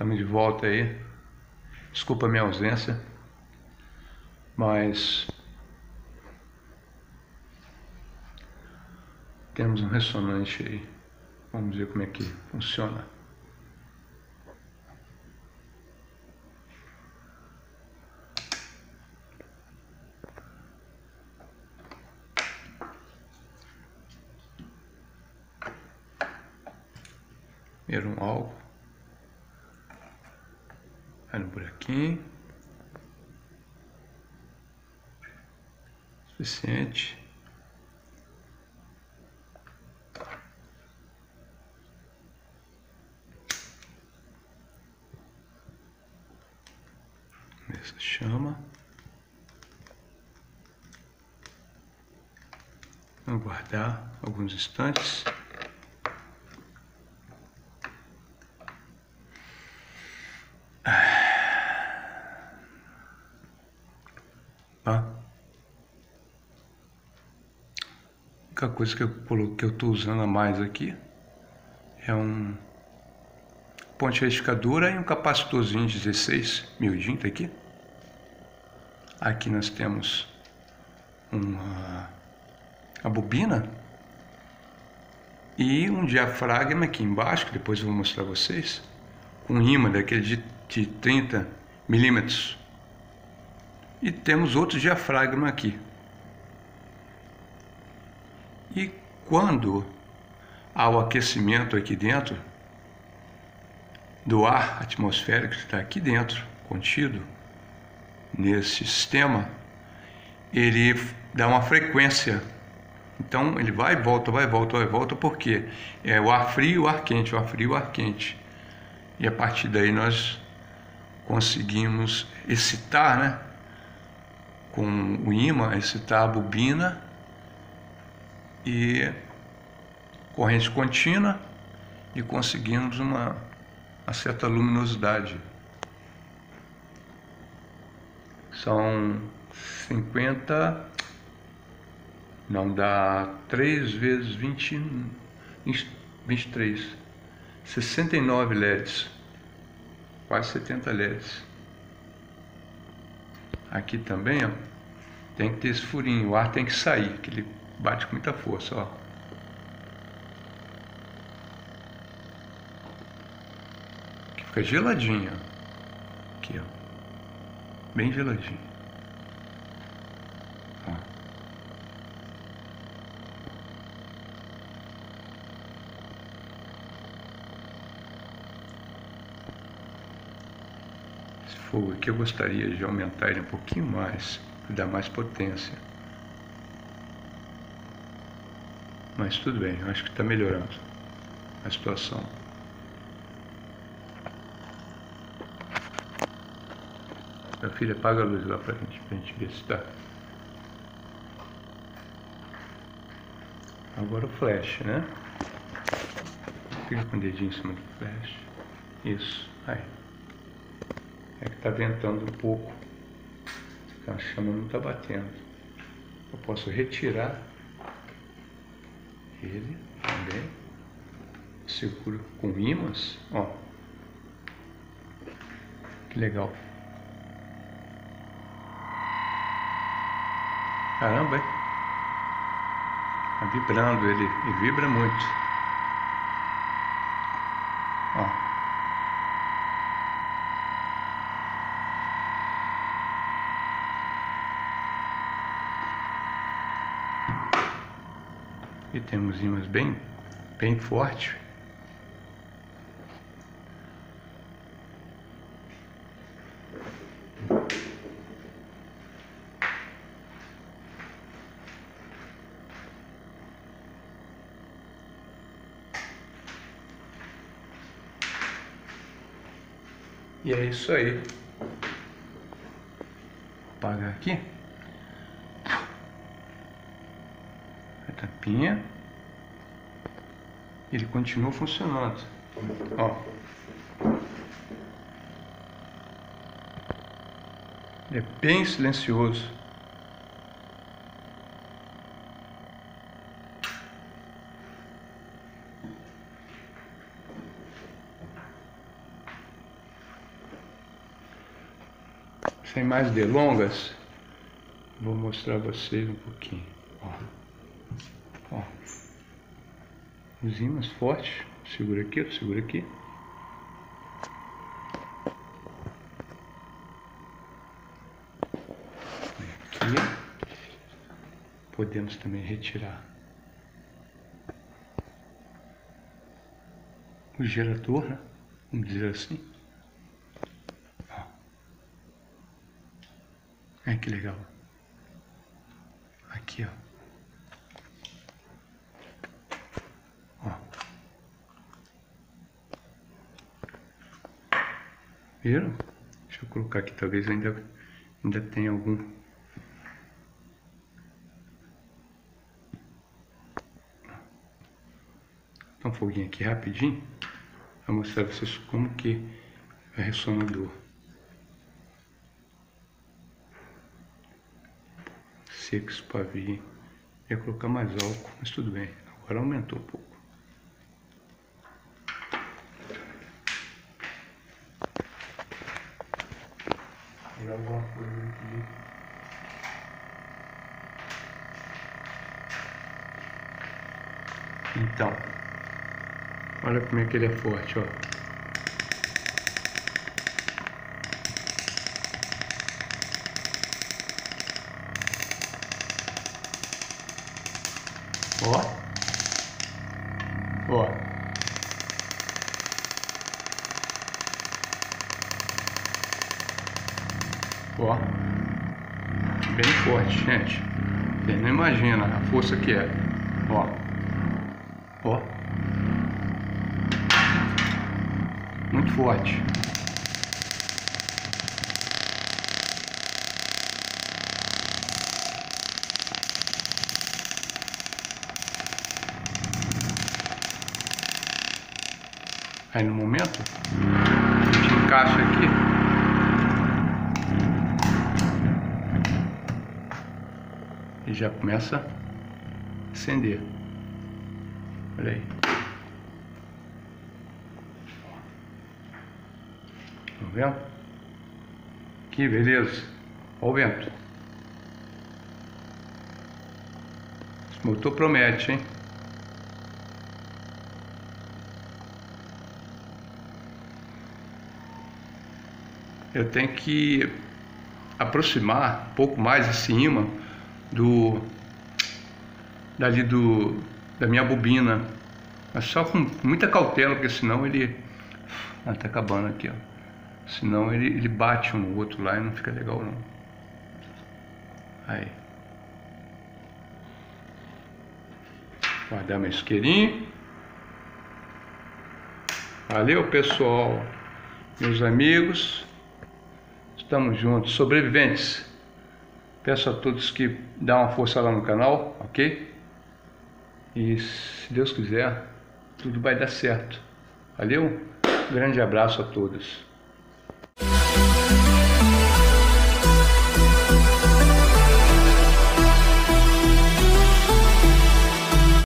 Estamos de volta aí. Desculpa a minha ausência, mas temos um ressonante aí. Vamos ver como é que funciona. Primeiro um álcool. Vai no buraquinho. Suficiente. Essa chama. Vamos guardar alguns instantes. A única coisa que eu estou usando a mais aqui é um ponte retificadora e um capacitorzinho 16 miudinho, tá aqui. Aqui nós temos a bobina e um diafragma aqui embaixo, que depois eu vou mostrar a vocês, com um ímã daquele de 30 milímetros. E temos outro diafragma aqui. E quando há o aquecimento aqui dentro do ar atmosférico que está aqui dentro, contido nesse sistema, ele dá uma frequência. Então ele vai e volta, vai e volta, vai e volta, porque é o ar frio e o ar quente, o ar frio e o ar quente. E a partir daí nós conseguimos excitar, né, com o ímã, excitar a bobina e corrente contínua e conseguimos uma certa luminosidade. São 50, não dá 3 vezes 20, 23, 69 LEDs, quase 70 LEDs. Aqui também, ó, tem que ter esse furinho, o ar tem que sair, que ele bate com muita força, ó. Aqui fica geladinho, ó. Aqui, ó, bem geladinho. Ó. Esse fogo aqui eu gostaria de aumentar ele um pouquinho mais, para dar mais potência. Mas tudo bem, eu acho que está melhorando a situação. Meu filho, apaga a luz lá pra gente ver se está. Agora o flash, né? Fica com o dedinho em cima do flash. Isso, aí. É que tá ventando um pouco. A chama não está batendo. Eu posso retirar ele também. Seguro com ímãs, ó. Que legal. Caramba, hein? Tá vibrando ele, e vibra muito. Ó. E temos ímãs bem fortes. E é isso aí. Vou apagar aqui. A tampinha. Ele continua funcionando. Ó. Ele é bem silencioso. sem mais delongas, vou mostrar a vocês um pouquinho. Ó. Os ímãs fortes. Segura aqui, segura aqui. Aqui. Podemos também retirar o gerador, né? Vamos dizer assim. Olha que legal. Aqui, ó. Viram? Deixa eu colocar aqui, talvez ainda tenha algum. Então, um foguinho aqui rapidinho, para mostrar pra vocês como que é ressonador. Seco esse pavio. Ia colocar mais álcool, mas tudo bem. Agora aumentou um pouco. Alguma coisa aqui. Então, olha como é que ele é forte, ó. Ó. Ó, bem forte, gente. Você não imagina a força que é. Ó, muito forte. Aí no momento a gente encaixa aqui. E já começa a acender. Olha aí. Tá vendo? Que beleza. Olha o vento. Esse motor promete, hein? Eu tenho que aproximar um pouco mais esse ímã da minha bobina, mas só com muita cautela, porque senão ele tá acabando aqui, ó. Senão ele bate um no outro lá e não fica legal não. Aí, guardar meu isqueirinho. Valeu, pessoal, meus amigos, estamos juntos, sobreviventes. Peço a todos que dão uma força lá no canal, ok? E se Deus quiser, tudo vai dar certo. Valeu? Grande abraço a todos.